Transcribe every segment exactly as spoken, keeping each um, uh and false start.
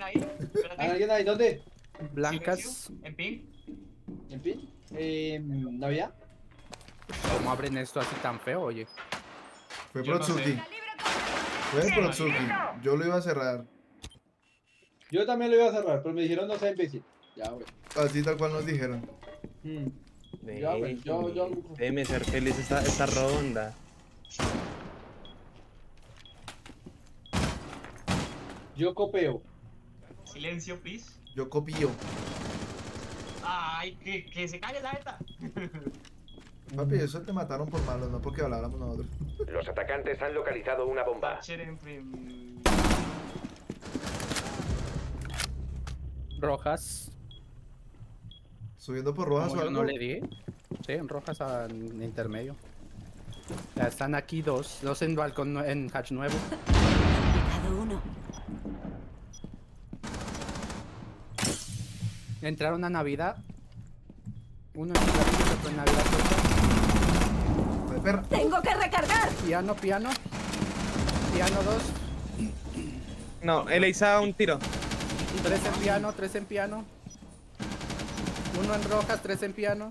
blanca ahí. ¿Hay alguien ahí? ¿Dónde? Blancas. Silencio. En ping. ¿En fin? Eh, ¿Navidad? ¿Cómo abren esto así tan feo, oye? Fue Yo no Protsuki. sé. Fue Protsuki. Yo lo iba a cerrar. Yo también lo iba a cerrar, pero me dijeron no sea imbécil. Ya, güey. Así tal cual nos dijeron. Hmm. Ya, güey, yo, yo... Déjeme ser feliz esta, esta ronda. Yo copeo. Silencio, please. Yo copio. Ay, que, que se calle la neta. Papi, eso te mataron por malos, no porque habláramos nosotros. Los atacantes han localizado una bomba. Thatcher en prim- Rojas. Subiendo por rojas o Como yo algo. no le di. Sí, en rojas a en intermedio. Ya están aquí dos. Dos en balcón, nue- en hatch nuevo. Cada uno. Entraron a Navidad. Uno en Navidad, otro en Navidad. Ay, perra. ¡Tengo que recargar! Piano, piano. Piano dos. No, él hizo un tiro. Tres en piano, tres en piano. Uno en rojas, tres en piano.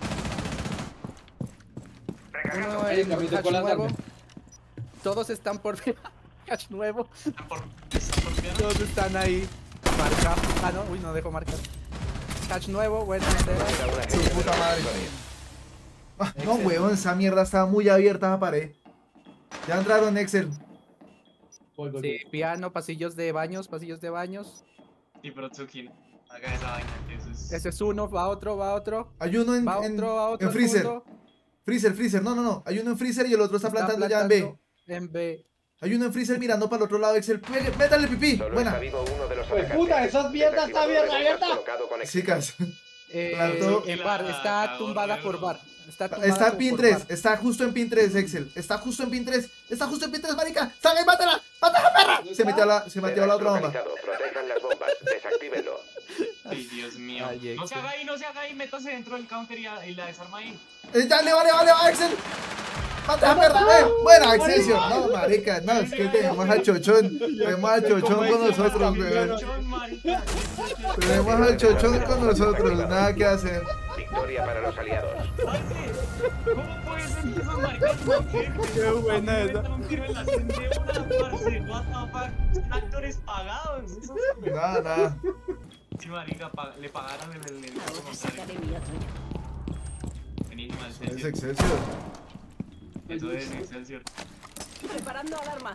Uno Ahí, en capitán, hatch con las nuevo. armas. Todos están por hatch nuevo. Están por, están por piano. Todos están ahí. Marca. Ah, no, uy, no dejo marcar. Hatch nuevo, bueno, entera. Su puta madre. Ah, no, huevón, esa mierda estaba muy abierta esa pared. Ya entraron, Excel. Voy, voy, Sí, voy. piano, pasillos de baños, pasillos de baños. Y Protsuki. Haga esa vaina, que eso es. Ese es uno, va otro, va otro. Hay uno en, Va en, otro, va otro. en freezer. segundo. Freezer, freezer. No, no, no. Hay uno en freezer y el otro está, Está plantando, ya en B. plantando En B. Hay uno en freezer mirando para el otro lado, Excel. Pegue- Métale pipí. Solo Buena. está vivo uno de los Pues atacantes. puta, esas mierdas está Desactivador de abierta, bombas abierta. colocado con éxito. Chicas, Eh, Plantó. en bar, está tumbada por bar. Está, tumbada está en por pin bar. tres. Está justo en pin tres, Excel. Está justo en pin tres. Está justo en pin tres, marica. ¡Salga y mátala! ¡Mátala, perra! Se metió a la, se metió a la otra bomba. Localizado. Protejan las bombas. Desactívenlo. Ay, Dios mío. Ay, No se Excel. haga ahí, no se haga ahí. Métase dentro del counter y, a- y la desarma ahí. Eh, ya, le va, le va, le va, Excel. ¡Mata a perra! ¡Eh! Buena, Excelsior. No, marica, no, es que tenemos al chochón. Tenemos al chochón con nosotros, weón. Chon, marica. Tenemos al chochón con nosotros. Nada que hacer. Victoria para los aliados. ¿Cómo puede ser que esos maricas no quieren? Qué buena esa. Un tiro en la frente de una, parce. What the fuck. Son actores pagados. Esos son- Nada, nada. Sí, marica, pa- le pagaron en el negocio Ahora sacaré contrario. mi otro yo. Buenísima, Es Excelsior. Excelsior. Eso es Excelsior. Preparando alarma.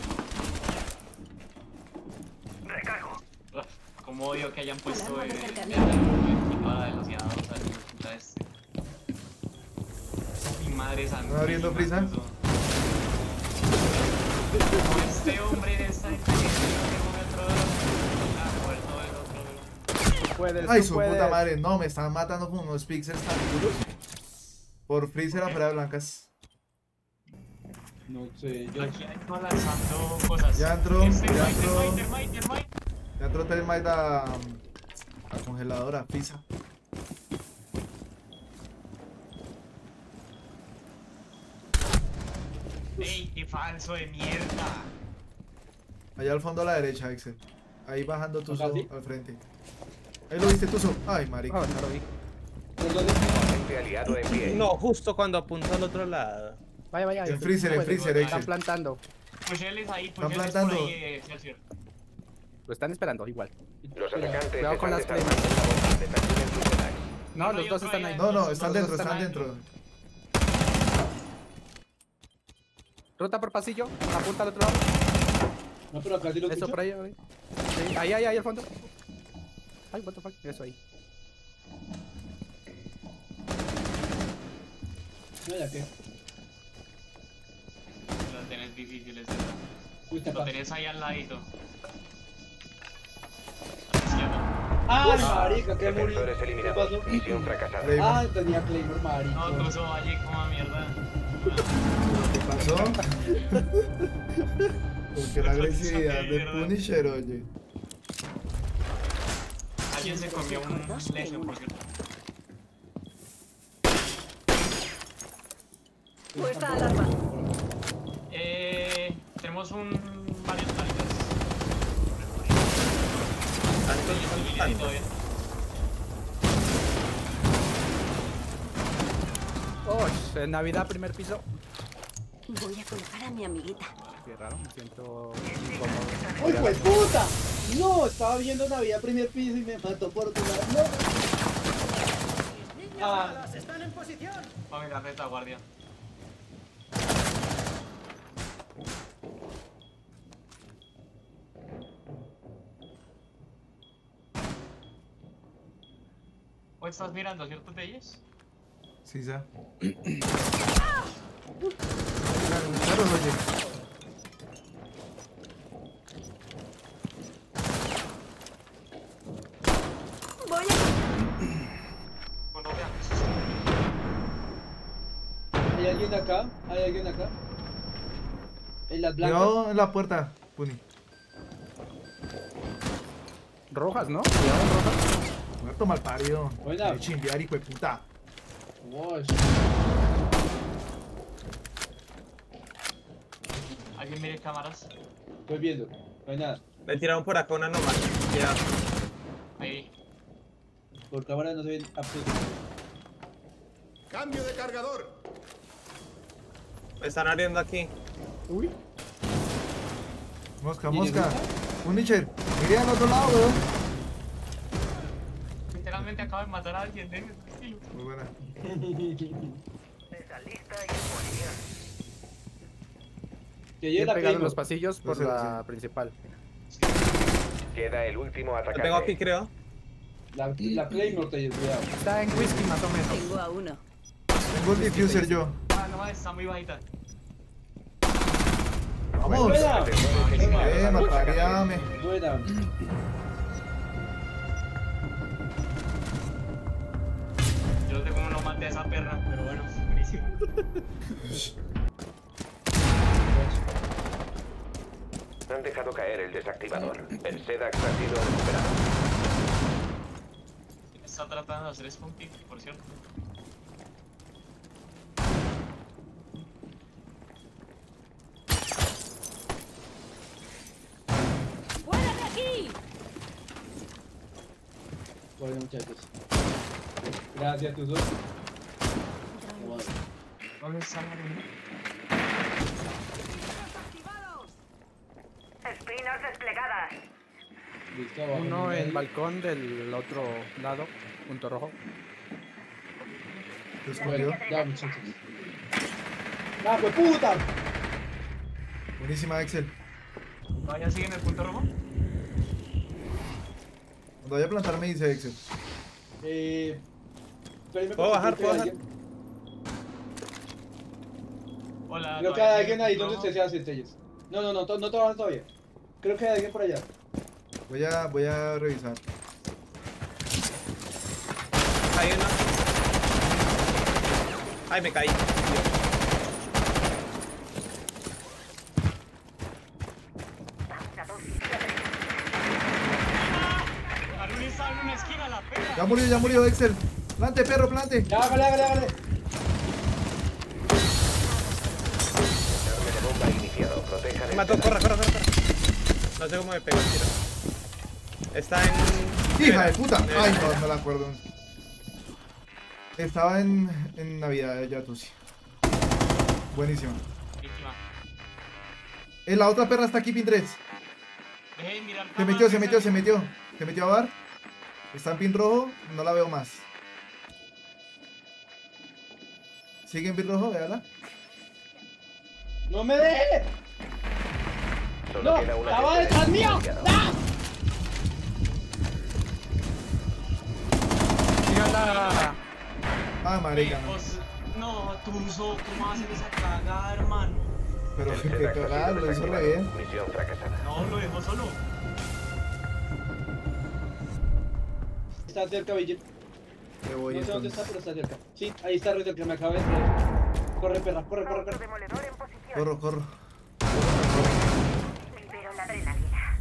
Uf, como odio que hayan puesto Alarma el de el- cercanía. el- toda la velocidad dos años, puta este. Mi madre santa. ¿No abriendo prisa? Como este hombre está inteligente, otro, ah, muerto el otro. Tú puedes, Ay, tú su puedes. puta madre. No, me están matando con unos píxeles tan duros. Por freezer afuera de blancas. No sé, yo... Aquí hay todas lanzando cosas. Ya entró, Este, ya Termite, entró. Termite, Termite, Termite. Ya entró Termite a, a congeladora, pizza. Ey, qué falso de mierda. Allá al fondo a la derecha, Excel. Ahí bajando Tuzo ¿Acá sí? al frente. Ahí lo viste, Tuzo. Ay, marica. Oh, no lo vi. ¿Por dónde? Agente aliado en pie. No, justo cuando apuntó al otro lado. Vaya, vaya. En freezer, en Puede. freezer, Están Excel. plantando. Pues él es ahí, Están pues él es por plantando. ahí, eh, Excelsior. Lo están esperando igual. Los atacantes Cuidado con están las desarmando la bomba. Desactiven sus ataques. No, No, los hay dos otro están ahí ahí. No, no, Los están dos dentro, están están adentro. dentro. Ruta por pasillo. Apunta al otro lado. No, pero acá sí lo Eso escucho. por ahí. ahí. Sí, ahí, ahí, ahí al fondo. Ay, what the fuck. Eso ahí. No, ya que. Lo tenés difícil, es verdad. Uy, te Lo pasa. tenés ahí al ladito. Izquierda. ¡Ay, marica! ¿Qué murió? Defensores ¿Qué eliminados. pasó? Misión fracasada. Claymore. Ah, tenía Claymore, marica. No, Tuzo Valle como a mierda. ¿Qué pasó? Porque la agresividad de Punisher, oye. Alguien se comió un lesion, por cierto. Puesta alarma. Eh, tenemos un varios targets. Bien, todo bien. Oh, en Navidad, primer piso. Voy a colocar a mi amiguita. Qué raro, me siento incómodo. ¡Uy, pues puta! No, estaba viendo Navidad primer piso y me mató por tu lado. No. Ah, Vamos a la guardia. ¿O estás mirando, cierto, Telles? Sí, ya. Claro, oye. Voy a... Bueno, vean. ¿hay alguien acá? ¿Hay alguien acá? En las blancas. Cuidado en la puerta, Puni. Rojas, ¿no? Cuidado, rojas. Muerto mal parido. Buena. Qué chimbear, hijo de puta. Wash. ¿Alguien mire cámaras? Estoy viendo. No hay nada. Me tiraron por acá una nomás. Ya. Ahí. Por cámara no se ven absolutamente. Cambio de cargador. Me están abriendo aquí. Uy. Mosca, ¿Y mosca. ninguna? Punisher, miré al otro lado, weón. Literalmente acabo de matar a alguien, denme tranquilo. Muy buena. Que llegue Bien la pegado en Claymore. los pasillos por No sé, la principal. Queda el último Lo atacante. tengo aquí, creo. La, la Claymore te cuidado. Está en whisky más o menos. Tengo a uno. Tengo el diffuser yo. Ah, no, está muy bajita. Vamos. Buena. Eh, mataríame. Buena. Yo no sé cómo no maté a esa perra, pero bueno, buenísimo. Han dejado caer el desactivador. El SEDAX ha sido recuperado. Está tratando de hacer spawn kick, por cierto. ¡Fuera de aquí! Bueno, muchachos. Gracias a tus dos. ¿Dónde está Marín? Espinas desplegadas. Listo, abajo Uno no hay en nadie. balcón del otro lado, punto rojo. Te escondió. Bueno, ya, muchachos. ¡Ah, pues puta! Buenísima, Axel. ¿Vaya sigue en el punto rojo? Cuando vaya a plantar me dice Axel. Eh. espérenme, ¿Puedo porque bajar? creo que ¿Puedo hay bajar? alguien- Hola. Creo que ¿todavía hay sigue alguien en ahí el donde punto usted se hace estrellas. No, no, no, to- no te bajas todavía. Creo que hay alguien por allá. Voy a, voy a revisar. Hay una. Ay, me caí. rojo? Arun está en una esquina, la perra. Ya murió, ya murió, Axel. Plante, perro, plante. Ya, hágale, hágale, hágale. Desarme de bomba iniciado. Protejan Me el mató, SEDAX. corre, corre, corre, corre. No sé cómo me pegó el tiro. Está en. Hija de puta. En el- Ay, no, no la acuerdo. Estaba en, en Navidad, ya tú sí. Buenísima. Víctima. Eh, la otra perra está aquí, pin tres. Deje de mirar Se cámaras, metió, se deje metió, de- se metió. Se metió a bar. Está en pin rojo, no la veo más. Sigue en pin rojo, véala. ¡No me deje! Solo ¡No! queda una ¡Estaba SEDAX detrás mío! iniciado. ¡Ah! Sígala. Ah, marica, no. Pues, no, Tuzo, ¿cómo haces esa cagada, hermano? Pero El qué SEDAX ha cagada, sido lo hizo re desactivado. bien. Misión fracasada. No, lo dejó solo. Está cerca, Ville. Te voy No sé dónde está, entonces. pero está cerca. Sí, ahí está Ritter, que me acaba de entrar. Corre, perra, corre, corre, corre. Autodemoledor en posición. Corro, corro. Libero la adrenalina.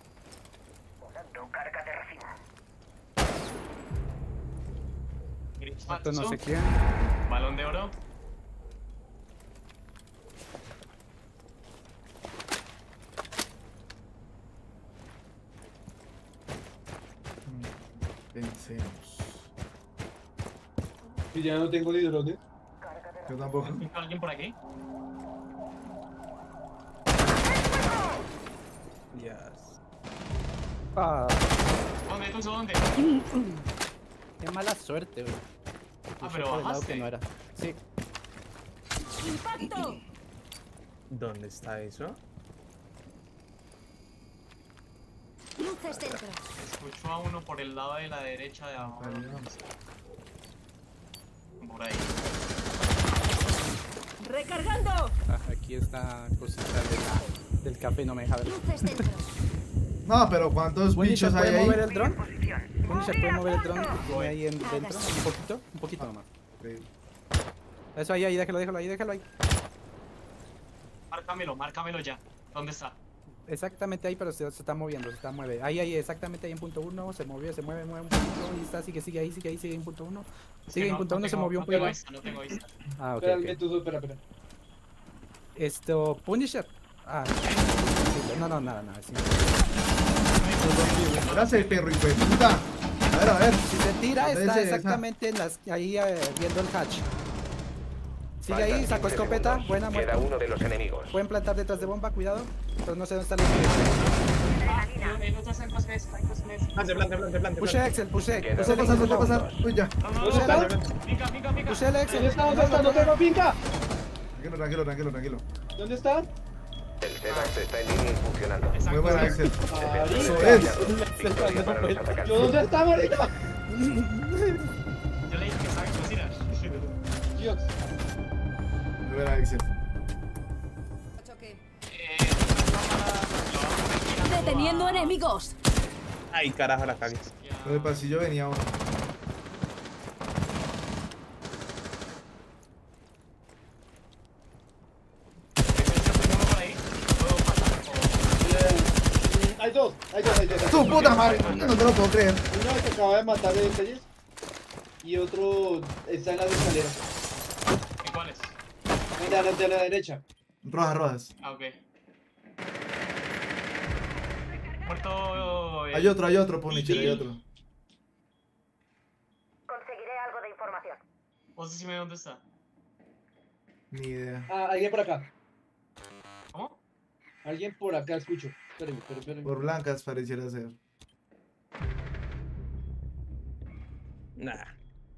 Usando carga de racimo. Mire, Esto no sé quién. Balón de oro. Pensemos. Y ya no tengo ni drones. Yo tampoco. ¿Alguien por aquí? Yes. Ah, ¿Dónde? ¿Tú dónde? qué mala suerte, güey. Ah, Fue pero por el lado bajaste. que no era. Sí. ¡Impacto! ¿Dónde está eso? Luces dentro. Escucho a uno por el lado de la derecha de abajo. Por ahí. ¡Recargando! Ah, aquí está cosita del, del café, no me deja ver. Luces dentro. No, pero ¿cuántos Punisher, bichos hay ¿puede ahí? mover el dron? Punisher, ¿puede mover el dron que tiene ahí en- dentro? Un poquito, un poquito nomás. Eso ahí, ahí, déjalo, déjalo ahí, déjalo ahí. Márcamelo, márcamelo ya. ¿Dónde está? Exactamente ahí, pero se, se está moviendo, se está mueve. Ahí, ahí, exactamente ahí en punto uno, se movió, se mueve, mueve un poquito y está, sigue, sigue ahí, sigue ahí, sigue en punto uno. Sigue Que en no- punto no uno, se tengo- movió un no tengo poquito. vista, no tengo vista. Ah, ok, Espera, ok. tú, espera, espera. Esto, Punisher. Ah, no, no, nada, nada. Sí. Gracias, el perro, hijo de puta. A ver, a ver. Si se tira, Ese, está esa. exactamente en las, ahí eh, viendo el hatch. Sigue Faltan ahí, sacó quince escopeta, segundos. buena Queda muerte. uno de los enemigos. Pueden plantar detrás de bomba, cuidado. Pero no sé dónde está el Ah, el otro está en cosmes, hay cosmes. Plante, plante, plante, plante. Push Excel, push Queda Excel. Eso va a pasar, eso va a pasar. Uy, ya. No, no, Push no, el, no. Pica, pica, pica. push el Excel. ¿Dónde está? ¿Dónde está? ¡No tengo finca! Tranquilo, tranquilo, tranquilo, tranquilo. ¿Dónde está? El SEDAX está en línea y funcionando. Muy Exacto. buena, Axel. Defensores Eso aliados. es. Victoria para los atacantes. ¿Yo dónde está, marica? Yo le dije que sabe cocinar. Dios. Muy buena, Axel. Eh, la cámara- ¡Deteniendo enemigos! Ay, carajo, la cagué. Por el pasillo venía uno. por ahí. Puedo pasar por- Eh, Hay dos, hay dos, hay dos. hay ¡Tu dos. puta madre! No te lo puedo creer. Uno que acaba de matar de Telles y otro está en las escaleras. ¿En cuáles? De la, de la derecha. Rojas, rojas. Ah, ok. Muerto. eh, Hay otro, hay otro, Punisher, hay otro. Conseguiré algo de información. Vos decime dónde está. Ni idea. Ah, alguien por acá. ¿Cómo? Alguien por acá, escucho. Espérenme, espérenme, espérenme. Por blancas pareciera ser. Nah.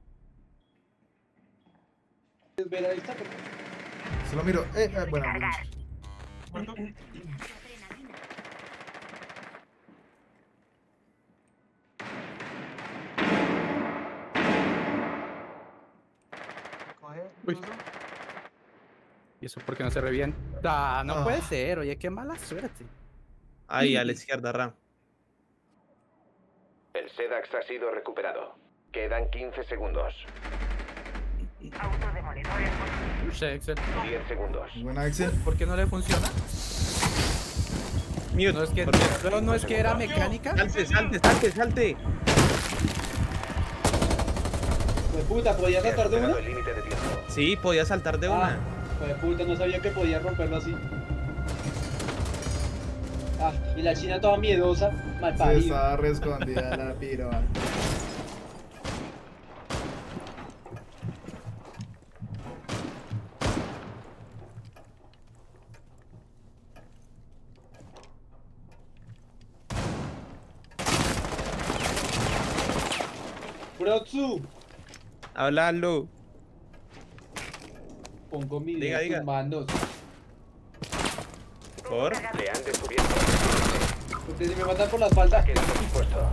¿Quieres ver ahí está? Se lo miro. Eh, eh bueno, Cargar. ¿Muerto? Coge. Uy. Uso. ¿Y eso por qué no se revienta? Ah, no Ah. puede ser, oye, qué mala suerte. Ahí, a la izquierda, Ram. El SEDAX ha sido recuperado. Quedan quince segundos. Autodemolidores. Push Excel. diez segundos. muy buena, Axel. ¿Por qué no le funciona? Mute. No es que, ¿por qué? no, no es que era mecánica. Salte, salte, salte, salte. Pues puta, ¿podía Se ha saltar de superado una? el límite de tiempo. Sí, podía saltar de Ah, una. pues puta, no sabía que podía romperlo así. Ah, y la china toda miedosa, mal Se parido. estaba re escondida la piroa. Brotsu, Háblalo. pongo mi Diga, dedo en diga. tus manos. ¿Por? Le han descubierto. Porque si me matan por la espalda. Queda expuesto.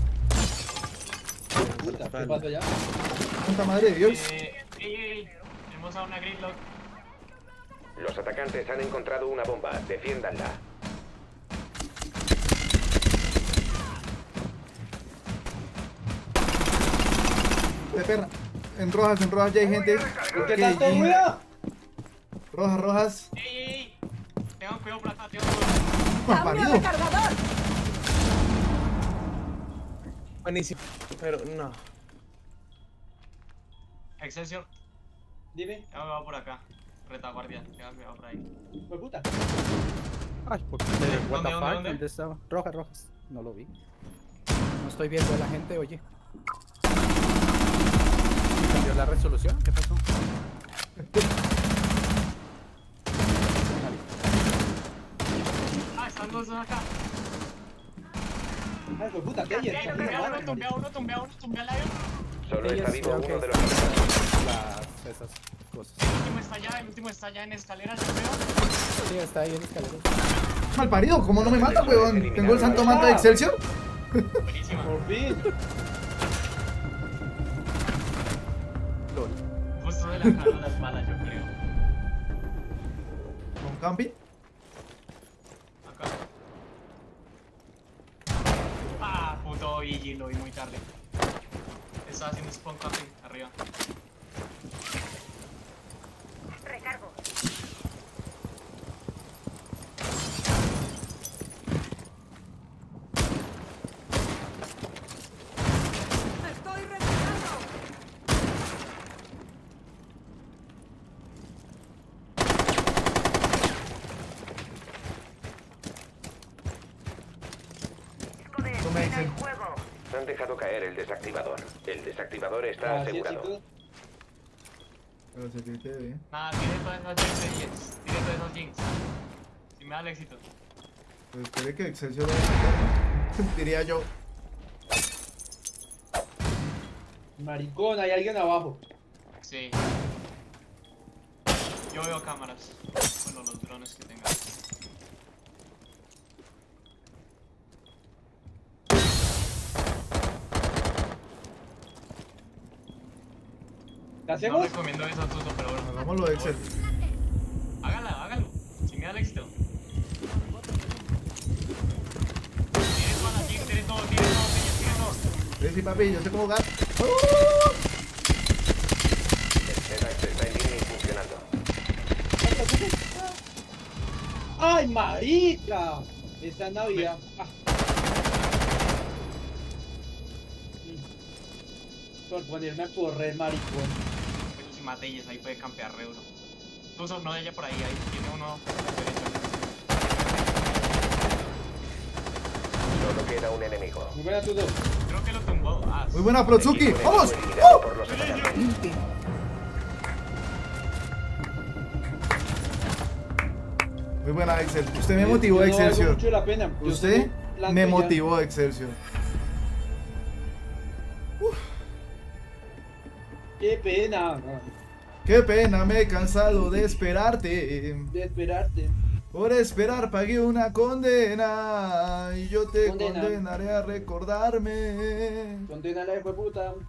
Puta, ¿qué pasó ya? Santa madre de Dios. Eh, ey, ey, tenemos a una gridlock. Los atacantes han encontrado una bomba. Defiéndanla. De perra. En rojas, en rojas ya hay gente. ¿Por qué Ok, tanto y- ruido? Rojas, rojas. Ey, ey, ey. Tengan cuidado por acá, tengan cuidado. ¡Más ¡Cambio parido! de cargador! Buenísimo. Pero no. Excelsior, Dime, ya me va por acá. Retaguardia, ya me va por ahí. pues puta. Ay, por ¿Dónde, what the dónde, fuck, dónde? ¿dónde estaba? Rojas, rojas. No lo vi. No estoy viendo a la gente, oye. ¿Cambió la resolución? ¿Qué pasó? Ah, están los dos acá. Ay, pues puta, ¿qué hay? Tumbea uno, tumbea uno, tumbea uno, tumbea la Solo está Ellos vivo creo uno que de los están- atacantes. Las, esas cosas. El último está allá, el último está allá en escaleras, yo creo. Sí, está ahí en escaleras. Mal parido, ¿cómo no me mata, weón? Tengo el santo manto de Excelsior. Buenísima. Por fin. LOL. Justo de la cara de las balas, yo creo. Con camping. Acá. Ah, puto Iggy, lo vi muy tarde. Estaba haciendo spawn camping arriba. Recargo. ¡Estoy recargando! Disco de Toma, escena en Excel. juego. Han dejado caer el desactivador. El desactivador está Así es, asegurado. chicos. Pero se quite bien. Nada, tire todas esas jinx de Jets. Tire todas esas jinx. Si me da el éxito. Pues espere que Excelsior vaya a sacar. Diría yo. Maricón, hay alguien abajo. Sí. Yo veo cámaras. Bueno, los drones que tenga. ¿Qué No hacemos? recomiendo eso, Tuto, pero bueno. Hagámoslo de Excel. Hágala, hágalo. Si me da el éxito. Tienes para ti, tienes todo, tienes todo, tienes, tienes todo. Sí, sí, papi, yo sé cómo jugar. El Sedax está en línea y funcionando. ¡Ay, marica! Esta es Navidad. Ah. Mm. Por ponerme a correr, maricón. Pero si Matelles ahí puede campear re duro. Tuzo, no de ella por ahí, ahí tiene uno derecho. Solo queda un enemigo. Muy buena, Tudo. Creo que lo tumbó. Ah, Muy buena, Protsuki. Equipo ¡Vamos! enemigo eliminado ¡Oh! por los atacantes. Muy buena, Excel. Usted me Yo- motivó, yo no valgo Excelsior. mucho la pena. Yo Usted soy blanco me y ya. motivó, Excelsior. Qué pena. Qué pena, me he cansado de esperarte. De esperarte. Por esperar pagué una condena y yo te Condena. condenaré a recordarme. Condena la hijo de puta.